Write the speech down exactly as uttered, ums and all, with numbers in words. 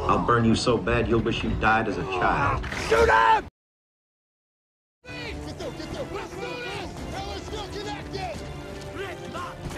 I'll burn you so bad you'll wish you died as a child. Shoot him! Get through, get through. Let's go, let's go, connected!